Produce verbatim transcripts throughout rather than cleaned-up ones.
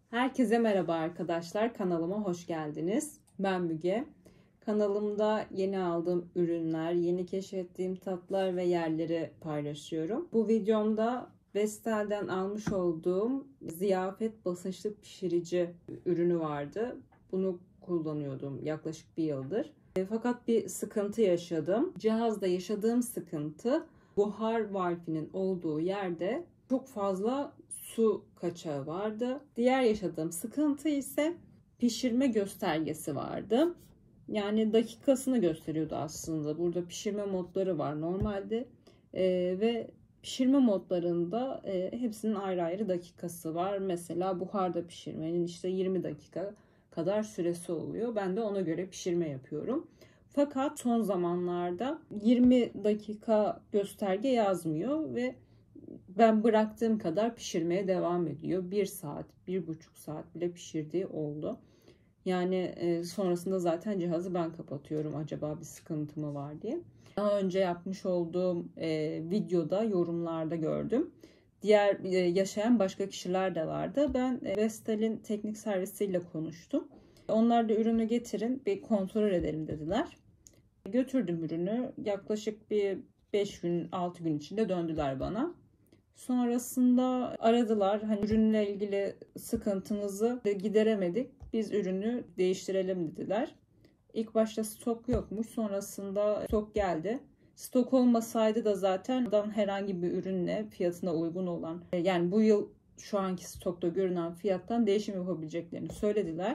Herkese merhaba arkadaşlar. Kanalıma hoş geldiniz. Ben Müge. Kanalımda yeni aldığım ürünler, yeni keşfettiğim tatlar ve yerleri paylaşıyorum. Bu videomda Vestel'den almış olduğum ziyafet basınçlı pişirici ürünü vardı. Bunu kullanıyordum yaklaşık bir yıldır. Fakat bir sıkıntı yaşadım. Cihazda yaşadığım sıkıntı, buhar valfinin olduğu yerde çok fazla su kaçağı vardı. Diğer yaşadığım sıkıntı ise pişirme göstergesi vardı. Yani dakikasını gösteriyordu aslında. Burada pişirme modları var normalde ee, ve pişirme modlarında e, hepsinin ayrı ayrı dakikası var. Mesela buharda pişirmenin işte yirmi dakika kadar süresi oluyor. Ben de ona göre pişirme yapıyorum. Fakat son zamanlarda yirmi dakika gösterge yazmıyor ve ben bıraktığım kadar pişirmeye devam ediyor. Bir saat, bir buçuk saat bile pişirdiği oldu. Yani e, sonrasında zaten cihazı ben kapatıyorum, acaba bir sıkıntı mı var diye. Daha önce yapmış olduğum e, videoda yorumlarda gördüm. Diğer e, yaşayan başka kişiler de vardı. Ben e, Vestel'in teknik servisiyle konuştum. Onlar da ürünü getirin bir kontrol edelim dediler. Götürdüm ürünü. Yaklaşık bir beş gün altı gün içinde döndüler bana. Sonrasında aradılar. Hani ürünle ilgili sıkıntınızı gideremedik. Biz ürünü değiştirelim dediler. İlk başta stok yokmuş. Sonrasında stok geldi. Stok olmasaydı da zaten herhangi bir ürünle fiyatına uygun olan, yani bu yıl şu anki stokta görünen fiyattan değişim yapabileceklerini söylediler.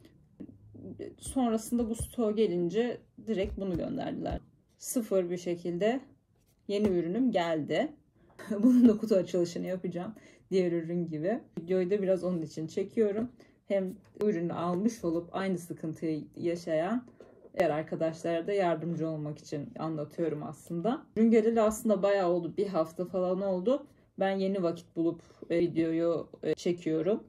Sonrasında bu stok gelince direkt bunu gönderdiler. Sıfır bir şekilde yeni ürünüm geldi. Bunun da kutu açılışını yapacağım. Diğer ürün gibi. Videoyu da biraz onun için çekiyorum. Hem ürünü almış olup aynı sıkıntıyı yaşayan diğer arkadaşlara da yardımcı olmak için anlatıyorum aslında. Ürün geleli aslında bayağı oldu. Bir hafta falan oldu. Ben yeni vakit bulup videoyu çekiyorum.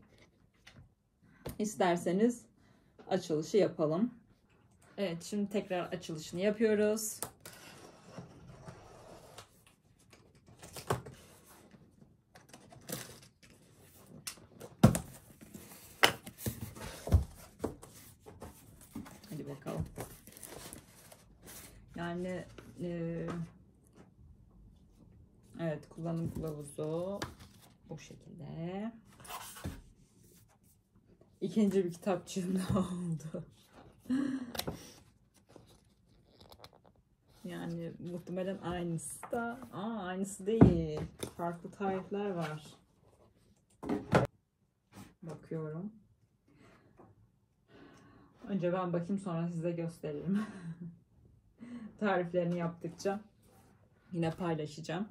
İsterseniz açılışı yapalım. Evet, şimdi tekrar açılışını yapıyoruz. Hadi bakalım. Yani e, evet, kullanım kılavuzu bu şekilde. İkinci bir kitapçığım daha oldu. Yani muhtemelen aynısı da, aa, aynısı değil. Farklı tarifler var. Bakıyorum. Önce ben bakayım, sonra size gösteririm. Tariflerini yaptıkça yine paylaşacağım.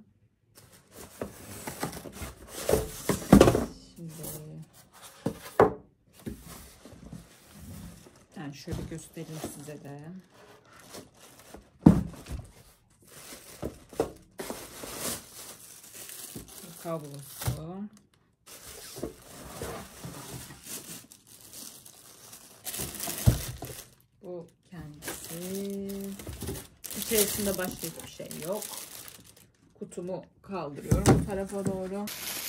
Şimdi yani şöyle göstereyim size de. Kablosu. Bu kendisi. İçerisinde başka hiçbir şey yok. Kutumu kaldırıyorum bu tarafa doğru.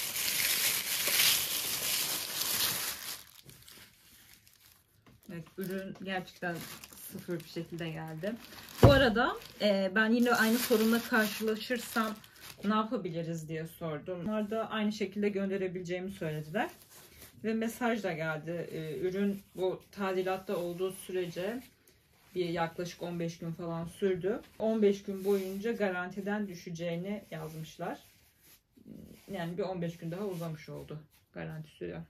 Evet, ürün gerçekten sıfır bir şekilde geldi. Bu arada e, ben yine aynı sorunla karşılaşırsam ne yapabiliriz diye sordum. Onlar da aynı şekilde gönderebileceğimi söylediler. Ve mesaj da geldi. E, ürün bu tadilatta olduğu sürece bir yaklaşık on beş gün falan sürdü. on beş gün boyunca garantiden düşeceğini yazmışlar. Yani bir on beş gün daha uzamış oldu garanti süre.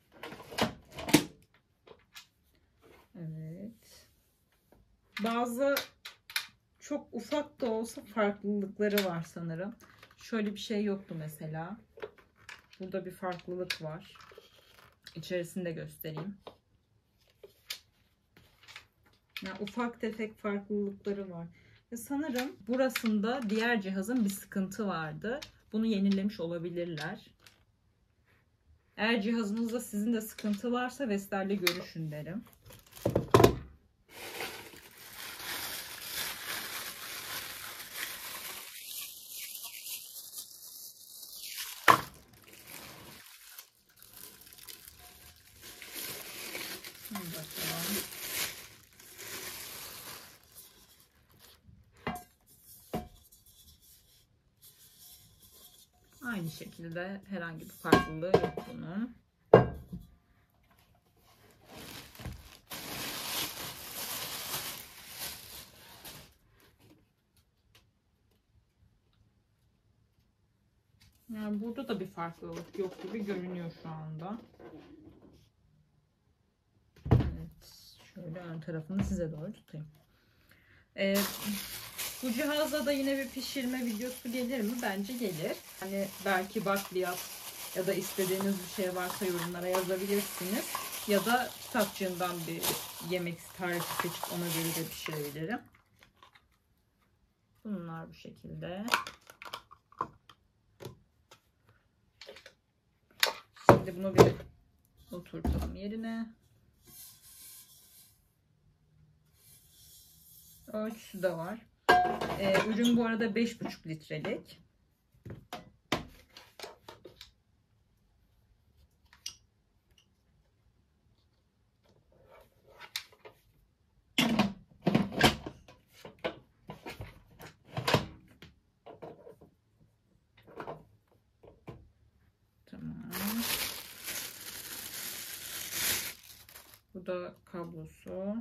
Evet. Bazı çok ufak da olsa farklılıkları var sanırım. Şöyle bir şey yoktu mesela. Burada bir farklılık var. İçerisini de göstereyim. Yani ufak tefek farklılıkları var. Ve sanırım burasında diğer cihazın bir sıkıntı vardı. Bunu yenilemiş olabilirler. Eğer cihazınızda sizin de sıkıntı varsa Vestel'le görüşün derim. Bakalım. Aynı şekilde herhangi bir farklılığı yok bunun. Yani burada da bir farklılık yok gibi görünüyor şu anda. Evet, şöyle ön tarafını size doğru tutayım. Ee, bu cihazda da yine bir pişirme videosu gelir mi? Bence gelir. Hani belki bakliyat ya da istediğiniz bir şey varsa yorumlara yazabilirsiniz. Ya da kitapçığından bir yemek tarifi seçip ona göre de pişirebilirim. Bunlar bu şekilde. Şimdi bunu bir oturtalım yerine. Ölçüsü de var. Ee, ürün bu arada beş buçuk litrelik. Tamam. Bu da kablosu.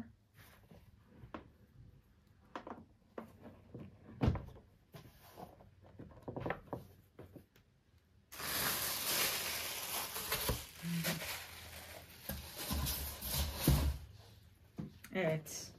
Evet.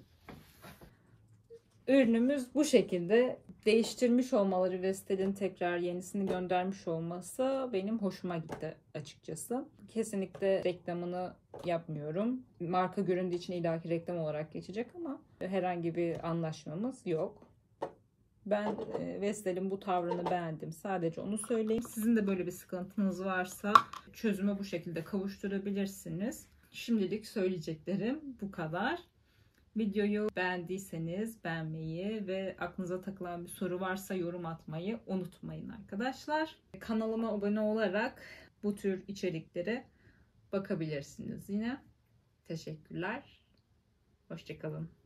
Ürünümüz bu şekilde. Değiştirmiş olmaları Vestel'in tekrar yenisini göndermiş olması benim hoşuma gitti açıkçası. Kesinlikle reklamını yapmıyorum. Marka göründüğü için illaki reklam olarak geçecek ama herhangi bir anlaşmamız yok. Ben Vestel'in bu tavrını beğendim. Sadece onu söyleyeyim. Sizin de böyle bir sıkıntınız varsa çözüme bu şekilde kavuşturabilirsiniz. Şimdilik söyleyeceklerim bu kadar. Videoyu beğendiyseniz beğenmeyi ve aklınıza takılan bir soru varsa yorum atmayı unutmayın arkadaşlar. Kanalıma abone olarak bu tür içeriklere bakabilirsiniz yine. Teşekkürler. Hoşça kalın.